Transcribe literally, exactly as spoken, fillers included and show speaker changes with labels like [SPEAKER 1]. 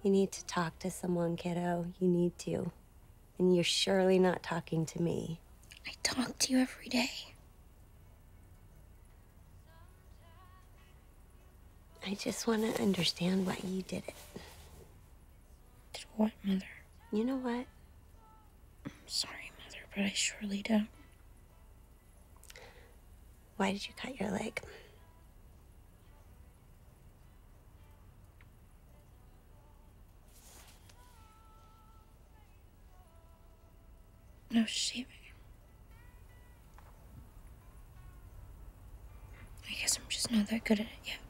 [SPEAKER 1] You need to talk to someone, kiddo. You need to. And you're surely not talking to me.
[SPEAKER 2] I talk to you every day.
[SPEAKER 1] I just want to understand why you did it.
[SPEAKER 2] Did what, Mother?
[SPEAKER 1] You know what?
[SPEAKER 2] I'm sorry, Mother, but I surely don't.
[SPEAKER 1] Why did you cut your leg?
[SPEAKER 2] No shaving. I guess I'm just not that good at it yet.